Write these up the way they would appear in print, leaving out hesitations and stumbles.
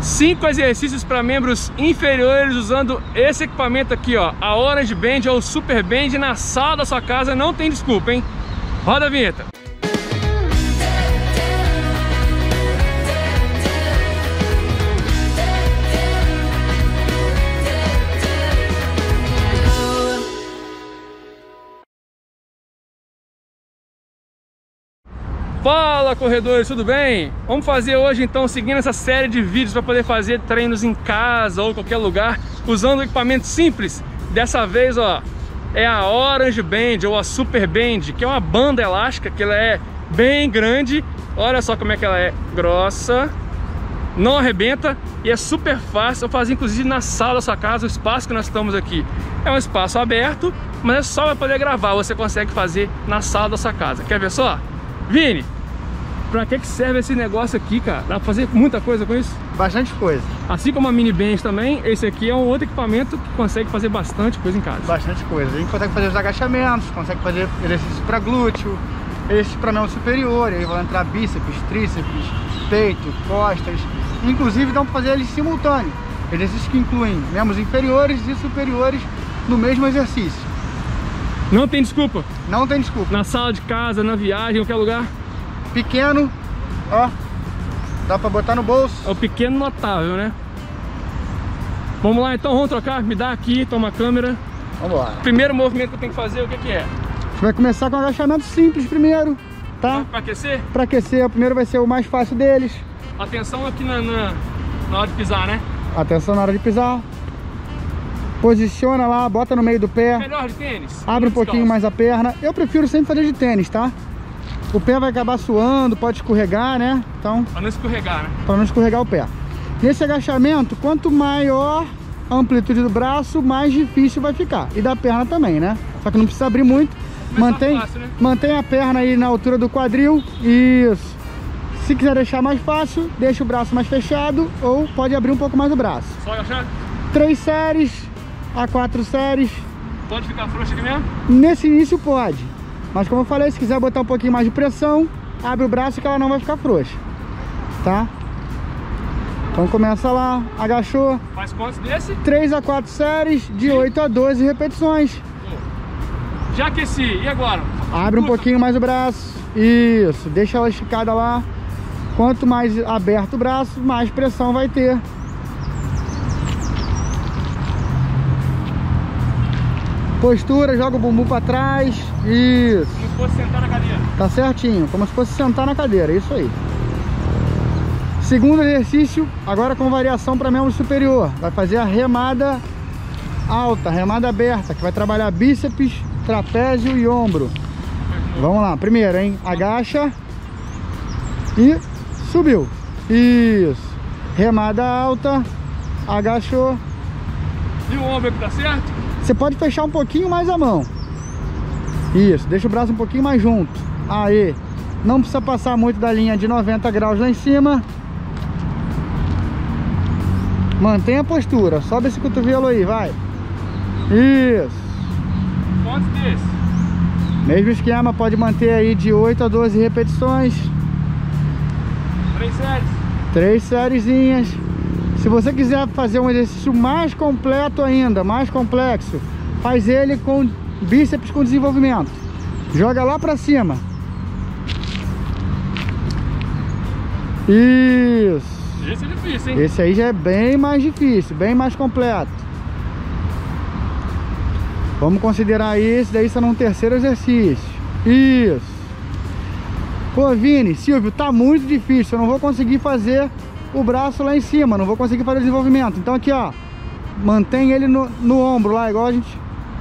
5 exercícios para membros inferiores usando esse equipamento aqui, ó, a Orange Band ou Super Band na sala da sua casa, não tem desculpa, hein? Roda a vinheta. Fala, corredores, tudo bem? Vamos fazer hoje então, seguindo essa série de vídeos para poder fazer treinos em casa ou em qualquer lugar, usando um equipamento simples. Dessa vez, ó, é a Orange Band ou a Super Band, que é uma banda elástica, que ela é bem grande. Olha só como é que ela é grossa, não arrebenta e é super fácil. Eu fazia inclusive na sala da sua casa. O espaço que nós estamos aqui é um espaço aberto, mas é só para poder gravar. Você consegue fazer na sala da sua casa. Quer ver só? Vini, pra que serve esse negócio aqui, cara? Dá pra fazer muita coisa com isso? Bastante coisa. Assim como a Mini Band também, esse aqui é um outro equipamento que consegue fazer bastante coisa em casa. Bastante coisa. A gente consegue fazer os agachamentos, consegue fazer exercício para glúteo, exercício para membro superior, aí vão entrar bíceps, tríceps, peito, costas. Inclusive dá pra fazer eles simultâneos. Exercícios que incluem membros inferiores e superiores no mesmo exercício. Não tem desculpa? Não tem desculpa. Na sala de casa, na viagem, em qualquer lugar? Pequeno, ó, dá pra botar no bolso. É o pequeno notável, né? Vamos lá então, vamos trocar? Me dá aqui, toma a câmera. Vamos lá. Primeiro movimento que eu tenho que fazer, o que é? A gente vai começar com um agachamento simples primeiro, tá? Pra aquecer? Pra aquecer, o primeiro vai ser o mais fácil deles. Atenção aqui na hora de pisar, né? Atenção na hora de pisar. Posiciona lá, bota no meio do pé. Melhor de tênis? Abre um pouquinho mais a perna. Eu prefiro sempre fazer de tênis, tá? O pé vai acabar suando, pode escorregar, né? Então, pra não escorregar, né? Pra não escorregar o pé. Nesse agachamento, quanto maior a amplitude do braço, mais difícil vai ficar. E da perna também, né? Só que não precisa abrir muito. Mantém, fácil, né? Mantém a perna aí na altura do quadril. Isso. Se quiser deixar mais fácil, deixa o braço mais fechado ou pode abrir um pouco mais o braço. Só agachar? 3 séries a 4 séries. Pode ficar frouxo aqui mesmo? Nesse início pode. Mas como eu falei, se quiser botar um pouquinho mais de pressão, abre o braço que ela não vai ficar frouxa. Tá? Então começa lá, agachou. Faz quantos desse? 3 a 4 séries, de 8 a 12 repetições. Já aqueci, e agora? Abre um pouquinho mais o braço. Isso, deixa ela esticada lá. Quanto mais aberto o braço, mais pressão vai ter. Postura, joga o bumbum para trás. Isso. Como se fosse sentar na cadeira. Tá certinho, como se fosse sentar na cadeira, isso aí. Segundo exercício, agora com variação para membro superior. Vai fazer a remada alta, remada aberta, que vai trabalhar bíceps, trapézio e ombro. Vamos lá, primeiro, hein? Agacha e subiu. Isso. Remada alta, agachou. E o ombro aqui tá certo? Você pode fechar um pouquinho mais a mão. Isso, deixa o braço um pouquinho mais junto. Aí, não precisa passar muito da linha de 90 graus lá em cima. Mantenha a postura, sobe esse cotovelo aí, vai. Isso. Quantos desses? Mesmo esquema, pode manter aí de 8 a 12 repetições. 3 séries? 3 sériezinhas. Se você quiser fazer um exercício mais completo ainda, mais complexo, faz ele com bíceps com desenvolvimento. Joga lá pra cima. Isso. Esse é difícil, hein? Esse aí já é bem mais difícil, bem mais completo. Vamos considerar esse daí sendo um terceiro exercício. Isso. Pô, Vini, Silvio, tá muito difícil. Eu não vou conseguir fazer o braço lá em cima, não vou conseguir fazer o desenvolvimento. Então aqui, ó, mantém ele no ombro lá, igual a gente.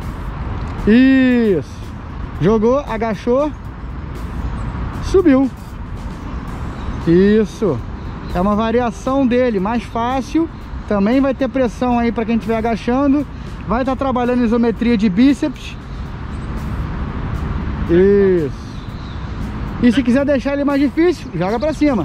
Isso. Jogou, agachou, subiu. Isso. É uma variação dele, mais fácil. Também vai ter pressão aí para quem estiver agachando. Vai estar trabalhando isometria de bíceps. Isso. E se quiser deixar ele mais difícil, joga pra cima.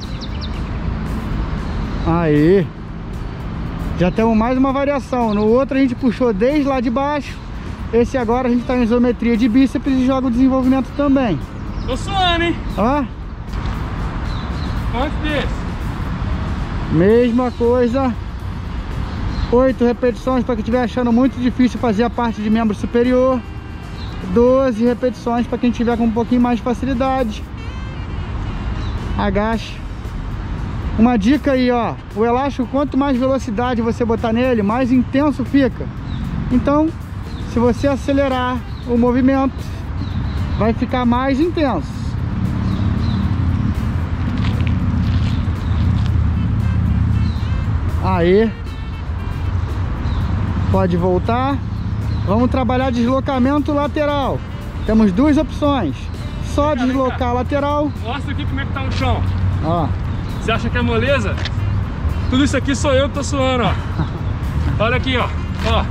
Aí. Já temos mais uma variação. No outro a gente puxou desde lá de baixo. Esse agora a gente tá em isometria de bíceps e joga o desenvolvimento também. Tô suando, hein? Ó. Quantos desses? Mesma coisa. 8 repetições para quem estiver achando muito difícil fazer a parte de membro superior. 12 repetições para quem tiver com um pouquinho mais de facilidade. Agacha. Uma dica aí, ó, o elástico, quanto mais velocidade você botar nele, mais intenso fica. Então, se você acelerar o movimento, vai ficar mais intenso. Aí, pode voltar. Vamos trabalhar deslocamento lateral. Temos duas opções. Só deslocar a lateral. Mostra aqui como é que tá o chão. Ó. Você acha que é moleza? Tudo isso aqui sou eu que tô suando, ó. Olha aqui, ó. Ó.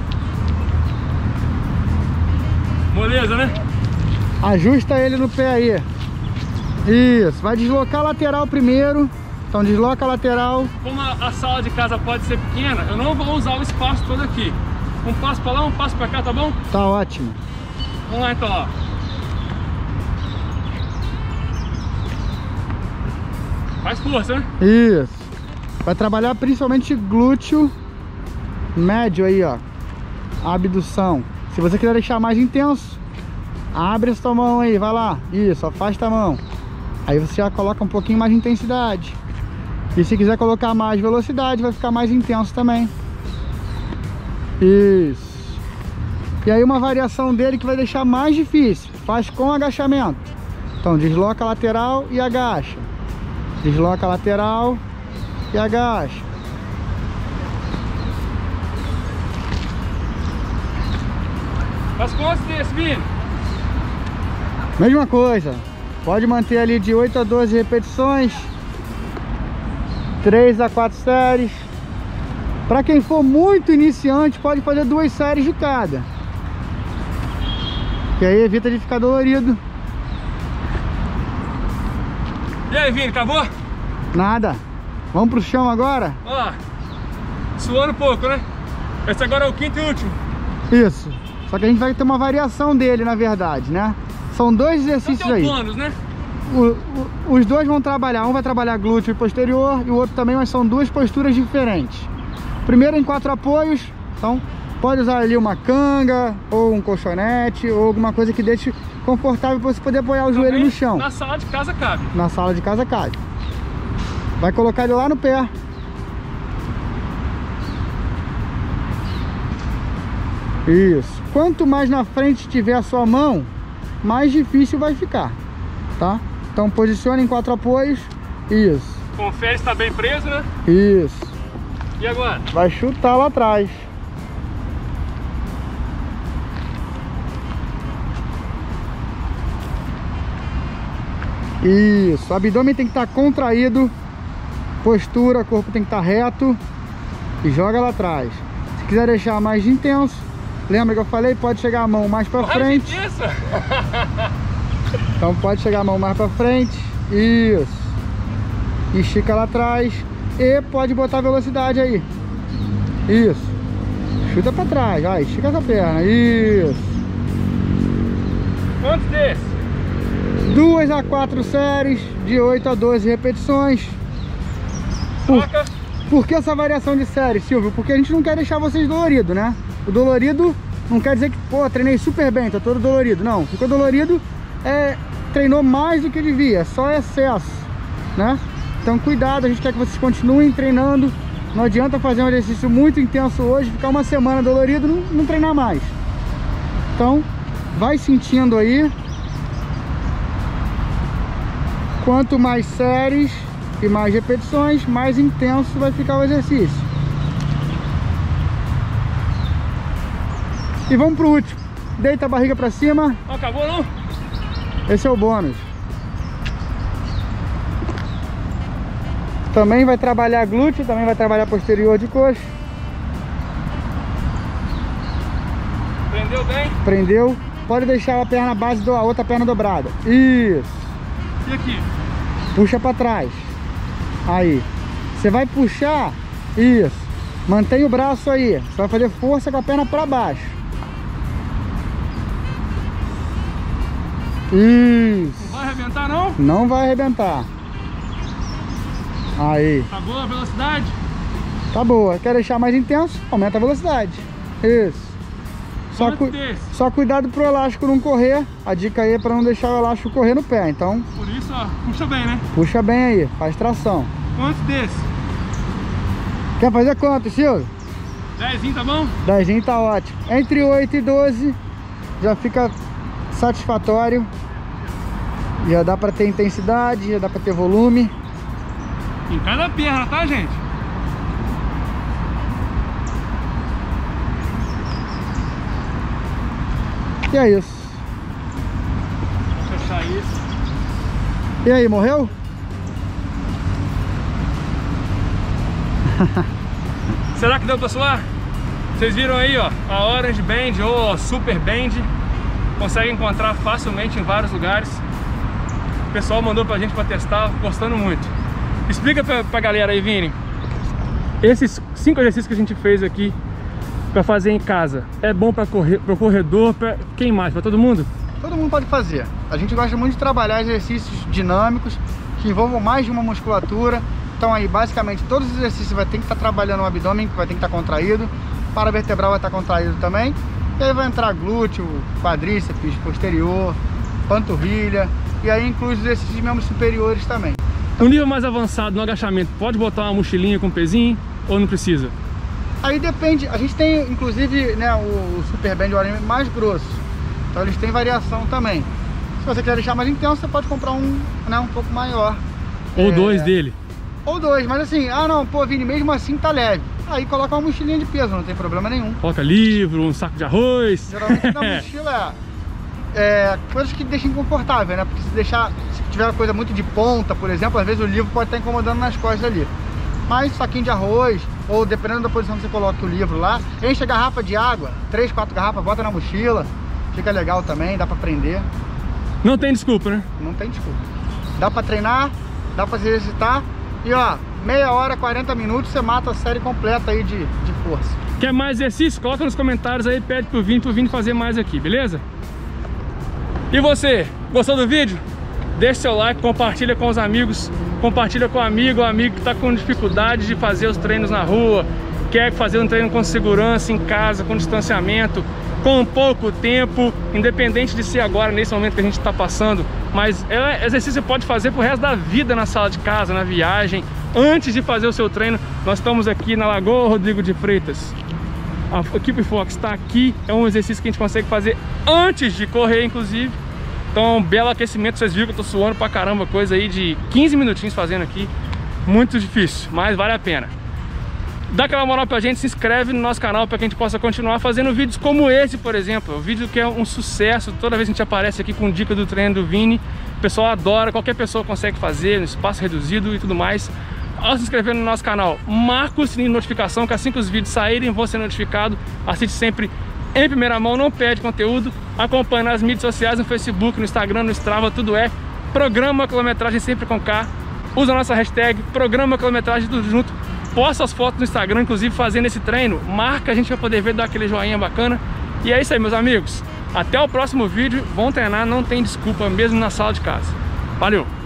Moleza, né? Ajusta ele no pé aí. Isso. Vai deslocar a lateral primeiro. Então desloca a lateral. Como a sala de casa pode ser pequena, eu não vou usar o espaço todo aqui. Um passo pra lá, um passo pra cá, tá bom? Tá ótimo. Vamos lá então, ó. Faz força, né? Isso. Vai trabalhar principalmente glúteo médio aí, ó. Abdução. Se você quiser deixar mais intenso, abre a sua mão aí, vai lá. Isso, afasta a mão. Aí você já coloca um pouquinho mais de intensidade. E se quiser colocar mais velocidade, vai ficar mais intenso também. Isso. E aí uma variação dele que vai deixar mais difícil. Faz com agachamento. Então desloca a lateral e agacha. Desloca a lateral e agacha. Faz quantos desse, Vini? Mesma coisa. Pode manter ali de 8 a 12 repetições. 3 a 4 séries. Para quem for muito iniciante, pode fazer 2 séries de cada. Que aí evita de ficar dolorido. E aí, Vini, acabou? Nada. Vamos pro chão agora? Ó, suando pouco, né? Esse agora é o quinto e último. Isso. Só que a gente vai ter uma variação dele, na verdade, né? São 2 exercícios então, aí. Bônus, né? Os dois vão trabalhar. Um vai trabalhar glúteo e posterior e o outro também, mas são 2 posturas diferentes. Primeiro em 4 apoios. Então pode usar ali uma canga ou um colchonete ou alguma coisa que deixe confortável para você poder apoiar o joelho no chão. Na sala de casa cabe. Na sala de casa cabe. Vai colocar ele lá no pé. Isso. Quanto mais na frente tiver a sua mão, mais difícil vai ficar, tá? Então posicione em 4 apoios. Isso. Confere se tá bem preso, né? Isso. E agora? Vai chutar lá atrás. Isso. O abdômen tem que estar contraído. Postura, corpo tem que estar reto. E joga lá atrás. Se quiser deixar mais intenso, lembra que eu falei? Pode chegar a mão mais pra frente. Então pode chegar a mão mais pra frente. Isso. Estica lá atrás. E pode botar a velocidade aí. Isso. Chuta pra trás. Vai, estica essa perna. Isso. Quantos desses? 2 a 4 séries de 8 a 12 repetições. Por que essa variação de série, Silvio? Porque a gente não quer deixar vocês doloridos, né? O dolorido não quer dizer que, pô, treinei super bem, tá todo dolorido. Não, ficou dolorido, treinou mais do que devia, só excesso, né? Então cuidado, a gente quer que vocês continuem treinando. Não adianta fazer um exercício muito intenso hoje, ficar uma semana dolorido, não treinar mais. Então, vai sentindo aí. Quanto mais séries e mais repetições, mais intenso vai ficar o exercício. E vamos pro último. Deita a barriga pra cima. Não acabou não? Esse é o bônus. Também vai trabalhar glúteo, também vai trabalhar posterior de coxa. Prendeu bem? Prendeu. Pode deixar a perna base, a outra perna dobrada. Isso. E aqui? Puxa pra trás. Aí. Você vai puxar. Isso. Mantém o braço aí. Você vai fazer força com a perna pra baixo. Isso. Não vai arrebentar não? Não vai arrebentar. Aí. Tá boa a velocidade? Tá boa. Quer deixar mais intenso? Aumenta a velocidade. Isso. Só cuidado pro elástico não correr. A dica aí é pra não deixar o elástico correr no pé. Então, por isso, ó, puxa bem, né? Puxa bem aí, faz tração. Quantos desses? Quer fazer quanto, Silvio? 10, tá bom? 10 tá ótimo. Entre 8 e 12 já fica satisfatório. Já dá pra ter intensidade, já dá pra ter volume. Em cada perna, tá, gente? E é isso. Vou fechar isso. E aí, morreu? Será que deu pra suar? Vocês viram aí, ó, a Orange Band ou a Super Band. Consegue encontrar facilmente em vários lugares. O pessoal mandou pra gente pra testar, gostando muito. Explica pra galera aí, Vini. Esses 5 exercícios que a gente fez aqui pra fazer em casa, é bom pra pro corredor, pra quem mais? Pra todo mundo? Todo mundo pode fazer. A gente gosta muito de trabalhar exercícios dinâmicos que envolvam mais de uma musculatura. Então aí, basicamente, todos os exercícios vai ter que estar trabalhando o abdômen, que vai ter que estar contraído. O paravertebral vai estar contraído também. E aí vai entrar glúteo, quadríceps, posterior, panturrilha. E aí inclui os exercícios de membros superiores também. No nível mais avançado, no agachamento, pode botar uma mochilinha com pezinho ou não precisa? Aí depende. A gente tem, inclusive, né, o Super Band mais grosso. Então eles têm variação também. Se você quer deixar mais intenso, você pode comprar um, né, um pouco maior. Ou 2 dele. Ou 2, mas assim, não, pô, Vini, mesmo assim tá leve. Aí coloca uma mochilinha de peso, não tem problema nenhum. Coloca livro, um saco de arroz. Geralmente na mochila coisas que deixem confortável, né? Porque se tiver uma coisa muito de ponta, por exemplo, às vezes o livro pode estar incomodando nas costas ali. Mas saquinho de arroz, ou dependendo da posição que você coloca o livro lá, enche a garrafa de água, 3, 4 garrafas, bota na mochila. Fica legal também, dá pra prender. Não tem desculpa, né? Não tem desculpa. Dá pra treinar, dá pra se exercitar. E ó, meia hora, 40 minutos, você mata a série completa aí de força. Quer mais exercício? Coloca nos comentários aí, pede pro Vini fazer mais aqui, beleza? E você, gostou do vídeo? Deixe seu like, compartilha com os amigos, compartilha com o amigo que tá com dificuldade de fazer os treinos na rua, quer fazer um treino com segurança, em casa, com distanciamento, com pouco tempo, independente de ser agora, nesse momento que a gente está passando, mas exercício você pode fazer pro resto da vida na sala de casa, na viagem, antes de fazer o seu treino. Nós estamos aqui na Lagoa Rodrigo de Freitas. A equipe Fox está aqui, é um exercício que a gente consegue fazer antes de correr, inclusive. Então, um belo aquecimento, vocês viram que eu tô suando pra caramba, coisa aí de 15 minutinhos fazendo aqui. Muito difícil, mas vale a pena. Dá aquela moral pra gente, se inscreve no nosso canal para que a gente possa continuar fazendo vídeos como esse, por exemplo. O vídeo que é um sucesso, toda vez que a gente aparece aqui com dica do treino do Vini, o pessoal adora, qualquer pessoa consegue fazer, no espaço reduzido e tudo mais. Ao se inscrever no nosso canal, marca o sininho de notificação, que assim que os vídeos saírem, vão ser notificados. Assiste sempre em primeira mão, não perde conteúdo. Acompanhe nas mídias sociais, no Facebook, no Instagram, no Strava, tudo é Programa Quilometragem, sempre com K. Usa a nossa hashtag Programa Quilometragem, tudo junto. Posta as fotos no Instagram, inclusive fazendo esse treino. Marca a gente para poder ver, dar aquele joinha bacana. E é isso aí, meus amigos. Até o próximo vídeo. Vão treinar, não tem desculpa, mesmo na sala de casa. Valeu!